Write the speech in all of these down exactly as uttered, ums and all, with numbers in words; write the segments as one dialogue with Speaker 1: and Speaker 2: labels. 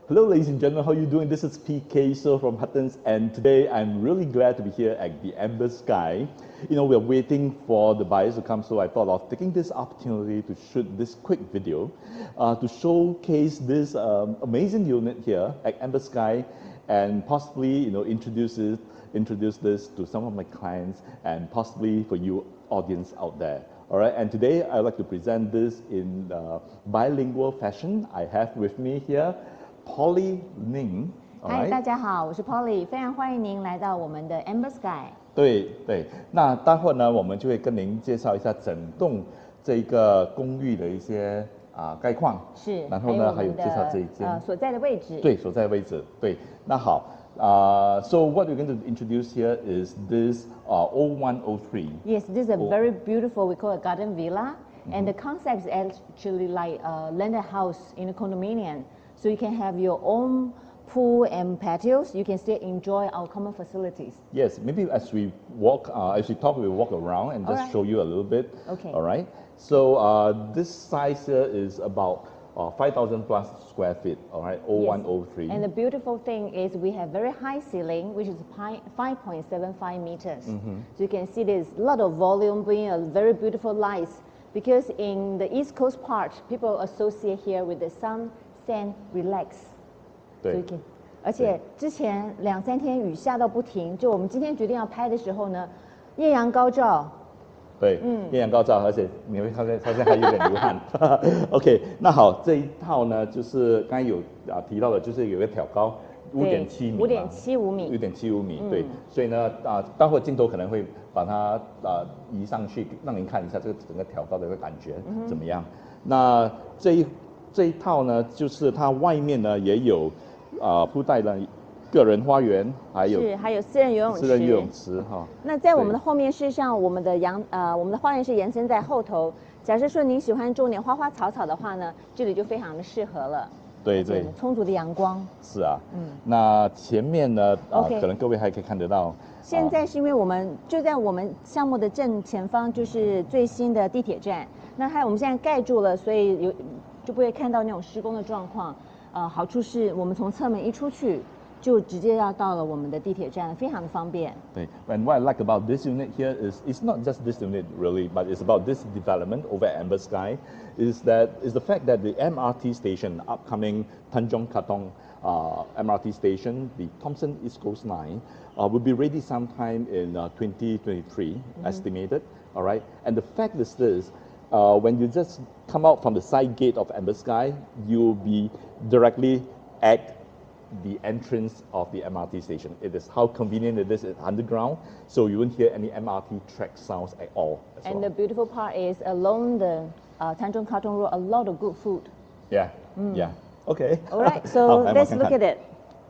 Speaker 1: Hello, ladies and gentlemen, how are you doing? This is P K So from Huttons, and today I'm really glad to be here at the Amber Skye. You know, we're waiting for the buyers to come, so I thought of taking this opportunity to shoot this quick video uh, to showcase this um, amazing unit here at Amber Skye, and possibly, you know, introduce it, introduce this to some of my clients and possibly for you audience out there. All right, and today I'd like to present this in uh, bilingual fashion. I have with me here Polly Ning。
Speaker 2: 嗨，大家好，我是 Polly， 非常欢迎您来到我们的 Amber Skye。
Speaker 1: 对对，那待会呢，我们就会跟您介绍一下整栋这个公寓的一些啊概况。
Speaker 2: 是，
Speaker 1: 然后呢，还有介绍这一间
Speaker 2: 呃所在的位置。
Speaker 1: 对，所在的位置。对，那好。Uh, so what we're going to introduce here is this uh, oh one oh three.
Speaker 2: Yes, this is a very beautiful, we call it garden villa. Mm-hmm. And the concept is actually like a landed house in a condominium. So you can have your own pool and patios. You can still enjoy our common facilities.
Speaker 1: Yes, maybe as we walk, uh, as we talk, we'll walk around and just right. show you a little bit.
Speaker 2: Okay.
Speaker 1: All right. So uh, this size here is about Uh, five thousand plus square feet, all right, oh one oh three.
Speaker 2: Yes. And the beautiful thing is we have very high ceiling, which is five point seven five meters. Mm-hmm. So you can see there's a lot of volume, bringing a very beautiful light. Because in the East Coast part, people associate here with the sun, sand, relax.
Speaker 1: 对。
Speaker 2: So you can, 而且之前两三天雨下到不停，就我们今天决定要拍的时候呢，艳阳高照。
Speaker 1: 对，嗯，艳阳高照，而且你会发现发现还有点流汗。OK， 那好，这一套呢，就是刚才有啊提到的，就是有一个挑高五点七米，
Speaker 2: 五点七五米，
Speaker 1: 五点七五米，对，所以呢啊，待会镜头可能会把它啊移上去，让您看一下这个整个挑高的一个感觉怎么样。那这一这一套呢，就是它外面呢也有啊附带了个人花园，还有
Speaker 2: 是还有私人游泳池，
Speaker 1: 私人游泳池哈。
Speaker 2: 那在我们的后面，事实上我们的阳呃我们的花园是延伸在后头。假设说您喜欢种点花花草草的话呢，这里就非常的适合了。
Speaker 1: 对对，
Speaker 2: 充足的阳光。
Speaker 1: 是啊，嗯，那前面呢，啊，可能各位还可以看得到。
Speaker 2: 现在是因为我们就在我们项目的正前方，就是最新的地铁站。那它我们现在盖住了，所以有就不会看到那种施工的状况。呃，好处是我们从侧门一出去，就直接要到了我们的地铁站，非常的方便。
Speaker 1: 对 ，and what I like about this unit here is it's not just this unit really, but it's about this development over at Amber Skye. Is that is the fact that the M R T station, upcoming Tanjong Katong uh, M R T station, the Thomson East Coast Line, uh, will be ready sometime in uh, twenty twenty-three, mm-hmm. estimated. All right, and the fact is this. Uh, when you just come out from the side gate of Amber Skye, you'll be directly at the entrance of the M R T station. It is how convenient it is. It's underground, so you won't hear any M R T track sounds at all.
Speaker 2: And
Speaker 1: well.
Speaker 2: the beautiful part is along the uh, Tanjong Katong Road, a lot of good food.
Speaker 1: Yeah, mm. yeah. Okay.
Speaker 2: All right, so let's look at it.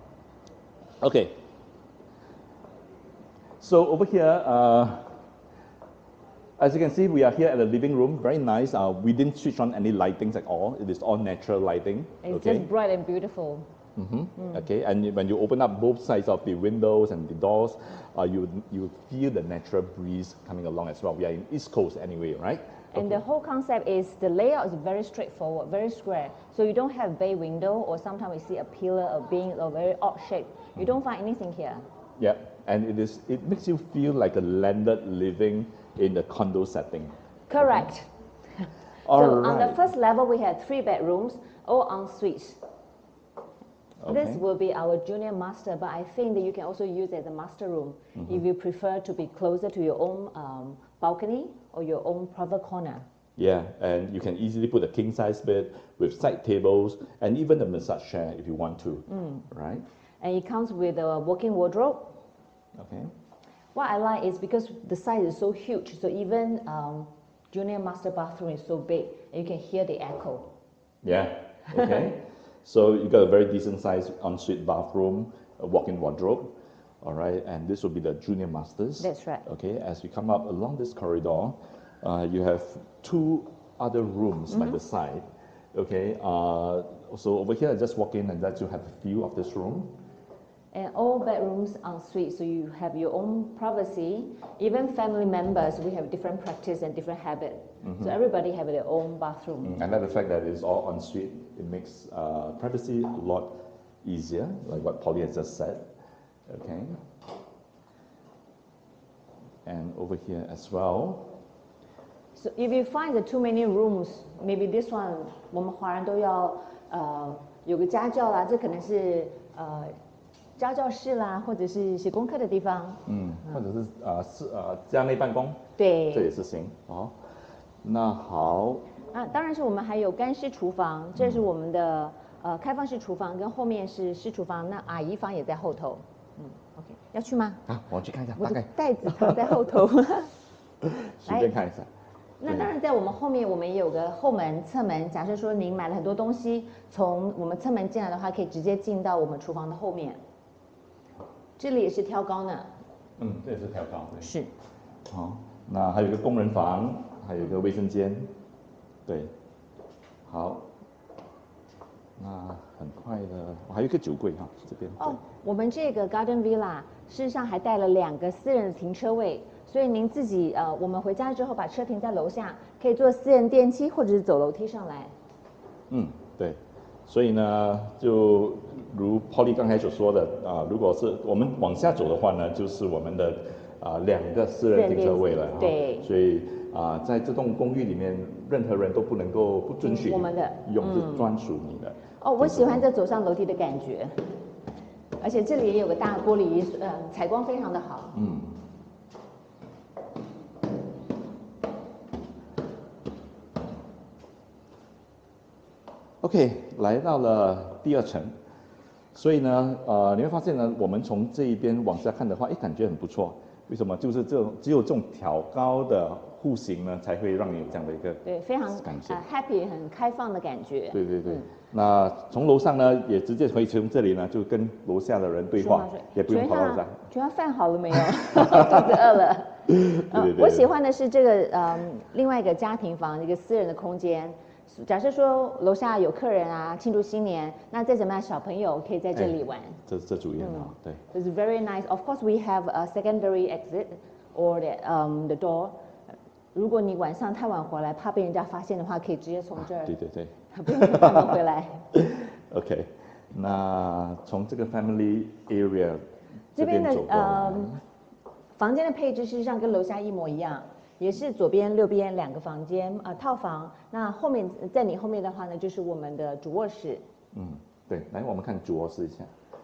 Speaker 1: Okay. So over here, uh, as you can see, we are here at the living room. Very nice. Uh, we didn't switch on any lightings at all. It is all natural lighting.
Speaker 2: It's
Speaker 1: okay?
Speaker 2: just bright and beautiful.
Speaker 1: Mm-hmm. Mm. Okay, and when you open up both sides of the windows and the doors, uh, you you feel the natural breeze coming along as well. We are in East Coast anyway, right?
Speaker 2: And okay. The whole concept is the layout is very straightforward, very square. So you don't have bay window, or sometimes we see a pillar of being a very odd shape. You mm. don't find anything here.
Speaker 1: Yeah, and it is it makes you feel like a landed living in a condo setting.
Speaker 2: Correct.
Speaker 1: Okay. All
Speaker 2: so
Speaker 1: right.
Speaker 2: On the first level, we have three bedrooms, all en suite. Okay. This will be our junior master, but I think that you can also use it as a master room mm-hmm. if you prefer to be closer to your own um, balcony or your own private corner.
Speaker 1: Yeah, and you can easily put a king-size bed with side tables and even a massage chair if you want to, mm. right?
Speaker 2: And it comes with a walk-in wardrobe.
Speaker 1: Okay.
Speaker 2: What I like is because the size is so huge, so even um, junior master bathroom is so big, and you can hear the echo.
Speaker 1: Yeah, okay. So you got a very decent size ensuite bathroom, a walk-in wardrobe, all right, and this will be the junior masters.
Speaker 2: That's right.
Speaker 1: Okay, as we come up along this corridor, uh, you have two other rooms mm-hmm. by the side. Okay, uh, so over here, just walk in and that you have a view of this room.
Speaker 2: And all bedrooms en suite, so you have your own privacy. Even family members, we have different practice and different habit. Mm-hmm. So everybody have their own bathroom.
Speaker 1: Mm, and then the fact that it's all en suite, it makes uh, privacy a lot easier, like what Polly has just said. Okay. And over here as well.
Speaker 2: So if you find the too many rooms, maybe this one 我们华人都要呃有个家教啦，这可能是呃家教室啦，或者是写功课的地方。
Speaker 1: 嗯，或者是呃是呃家内办公。
Speaker 2: 对，
Speaker 1: 这也是行哦。那好。
Speaker 2: 啊，当然是我们还有干湿厨房，这是我们的、嗯、呃开放式厨房，跟后面是湿厨房，那阿姨房也在后头。嗯 ，OK， 要去吗？
Speaker 1: 啊，我去看一下，
Speaker 2: 我的
Speaker 1: 大概
Speaker 2: 袋子藏在后头。
Speaker 1: 随便看一下。
Speaker 2: 那当然，在我们后面我们也有个后门、侧门。假设说您买了很多东西，从我们侧门进来的话，可以直接进到我们厨房的后面。这里也是挑高呢。
Speaker 1: 嗯，这也是挑高，对。
Speaker 2: 是。
Speaker 1: 好，那还有一个工人房，还有一个卫生间。对。好。那很快的，还有一个酒柜哈，这边。
Speaker 2: 哦，我们这个 Garden Villa 事实上还带了两个私人的停车位。所以您自己呃，我们回家之后把车停在楼下，可以坐私人电梯或者是走楼梯上来。
Speaker 1: 嗯，对。所以呢，就如 Polly 刚才所说的啊、呃，如果是我们往下走的话呢，就是我们的啊、呃、两个私人停车位了。
Speaker 2: 对。
Speaker 1: 所以啊、呃，在这栋公寓里面，任何人都不能够不准许、
Speaker 2: 嗯、我们的
Speaker 1: 用是专属你的。
Speaker 2: 哦，我喜欢这走上楼梯的感觉，而且这里也有个大玻璃，呃，采光非常的好。
Speaker 1: 嗯。OK， 来到了第二层，所以呢，呃，你会发现呢，我们从这一边往下看的话，哎，感觉很不错。为什么？就是这种只有这种挑高的户型呢，才会让你有这样的一个
Speaker 2: 对非常
Speaker 1: 感觉、
Speaker 2: 呃、happy 很开放的感觉。
Speaker 1: 对对对。嗯、那从楼上呢，也直接可以从这里呢，就跟楼下的人对话，也不用跑到楼上。
Speaker 2: 觉得饭好了没有？肚子饿了。
Speaker 1: 对对对。
Speaker 2: 我喜欢的是这个呃，另外一个家庭房，一个私人的空间。假设说楼下有客人啊，庆祝新年，那再怎么样，小朋友可以在这里玩。
Speaker 1: 这这主意很好，对。
Speaker 2: It's very nice. Of course, we have a secondary exit or the um the door. 如果你晚上太晚回来，怕被人家发现的话，可以直接从这儿。
Speaker 1: 对对对。
Speaker 2: 不用开门回来。
Speaker 1: OK， 那从这个 family area
Speaker 2: 这边的
Speaker 1: 呃
Speaker 2: 房间的配置事实上跟楼下一模一样。也是左边、右边两个房间啊、呃，套房。那后面在你后面的话呢，就是我们的主卧室。
Speaker 1: 嗯，对，来我们看主卧室一下。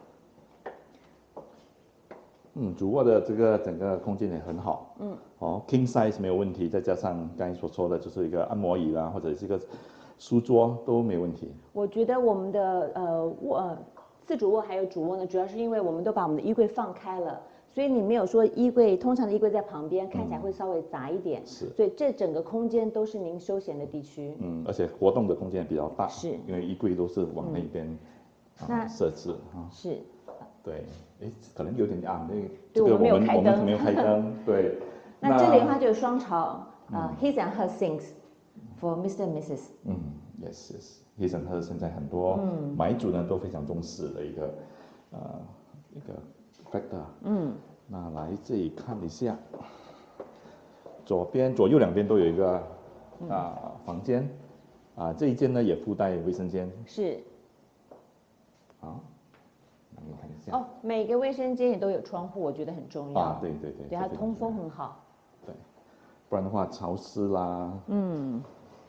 Speaker 1: 嗯，主卧的这个整个空间也很好。嗯。哦 ，king size 没有问题，再加上刚才所说的，就是一个按摩椅啦，或者是一个书桌都没有问题。
Speaker 2: 我觉得我们的呃卧、呃、次主卧还有主卧呢，主要是因为我们都把我们的衣柜放开了。所以你没有说衣柜，通常的衣柜在旁边，看起来会稍微杂一点。嗯、是。所以这整个空间都是您休闲的地区。
Speaker 1: 嗯，而且活动的空间比较大。
Speaker 2: 是。
Speaker 1: 因为衣柜都是往那边、嗯啊、设置啊。
Speaker 2: 是。
Speaker 1: 对，哎，可能有点暗，那
Speaker 2: 这个我们没有开灯。
Speaker 1: 没有开灯，对。
Speaker 2: 那这里的话就有双槽，呃、嗯 ，his and her sinks for Mister and Missus
Speaker 1: 嗯 ，yes yes，his and her 现在很多买主呢都非常重视的一个呃一个。factor， 嗯，那来这里看一下，左边、左右两边都有一个啊、呃、房间，啊这一间呢也附带卫生间。
Speaker 2: 是。
Speaker 1: 好，那你看一下。
Speaker 2: 哦，每个卫生间也都有窗户，我觉得很重要。
Speaker 1: 啊，对对对。
Speaker 2: 对，它通风很好。
Speaker 1: 对，不然的话潮湿啦。嗯。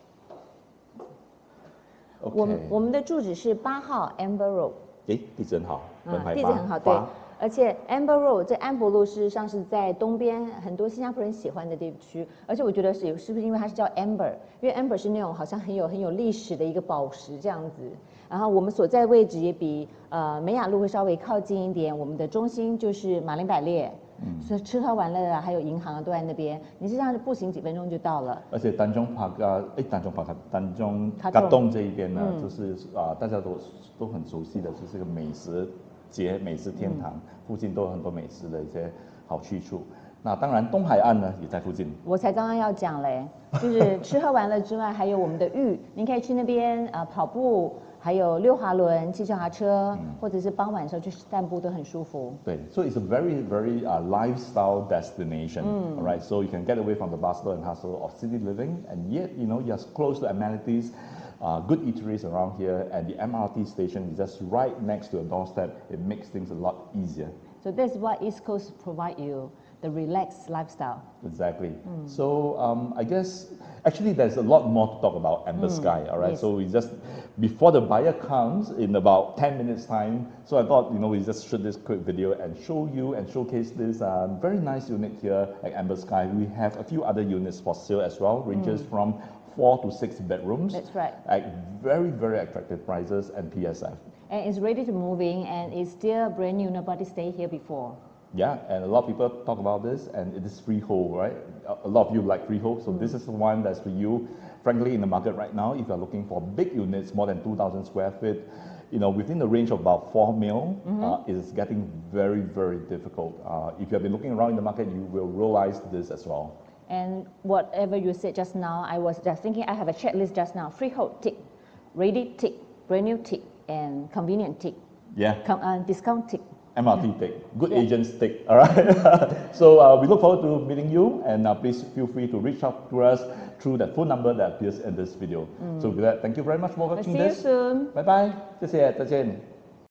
Speaker 2: Okay. 我们我们的住址是八号 Amber Road。
Speaker 1: 诶，地址很好，门牌八。
Speaker 2: 地址很好，对。而且 Amber Road 这安博路事实上是在东边，很多新加坡人喜欢的地区。而且我觉得是是不是因为它是叫 Amber， 因为 Amber 是那种好像很有很有历史的一个宝石这样子。然后我们所在位置也比呃美雅路会稍微靠近一点，我们的中心就是马林百列，嗯，所以吃喝玩乐啊，还有银行啊都在那边。你实际上步行几分钟就到了。
Speaker 1: 而且丹中帕啊，哎，丹中帕卡，丹中卡洞这一边呢，嗯、就是啊、呃、大家都都很熟悉的，就是个美食街、美食天堂。嗯，附近都有很多美食的一些好去处，那当然东海岸呢也在附近。
Speaker 2: 我才刚刚要讲嘞，就是吃喝玩乐之外，还有我们的玉，您可以去那边呃跑步，还有溜滑轮、骑脚踏车，嗯、或者是傍晚的时候去散步都很舒服。
Speaker 1: 对 ，so it's a very very uh, lifestyle destination, mm. alright. So you can get away from the bustle and hustle of city living, and yet you know you're close to amenities. uh, good eateries around here, and the M R T station is just right next to your doorstep. It makes things a lot easier.
Speaker 2: So that's what East Coast provide you, the relaxed lifestyle.
Speaker 1: Exactly. Mm. So um, I guess actually there's a lot more to talk about Amber mm. Skye. All right. Yes. So we just before the buyer comes in about ten minutes time. So I thought you know we just shoot this quick video and show you and showcase this uh, very nice unit here at Amber Skye. We have a few other units for sale as well, ranges mm. from four to six bedrooms.
Speaker 2: That's right.
Speaker 1: At very very attractive prices and P S F.
Speaker 2: And it's ready to move in, and it's still brand new. Nobody stayed here before.
Speaker 1: Yeah, and a lot of people talk about this, and it is freehold, right? A lot of you like freehold, so mm. this is the one that's for you. Frankly, in the market right now, if you're looking for big units, more than two thousand square feet, you know, within the range of about four mil, mm-hmm. uh, it is getting very, very difficult. Uh, if you have been looking around in the market, you will realize this as well.
Speaker 2: And whatever you said just now, I was just thinking, I have a checklist just now. Freehold tick, ready tick, brand new tick, and convenient tick.
Speaker 1: Yeah.
Speaker 2: Com uh, discount tick.
Speaker 1: M R T tick, good yeah. agents tick, all right? So uh, we look forward to meeting you, and uh, please feel free to reach out to us through that phone number that appears in this video. Mm. So with that, thank you very much for watching
Speaker 2: See
Speaker 1: this.
Speaker 2: See you soon.
Speaker 1: Bye bye. 谢谢，再见。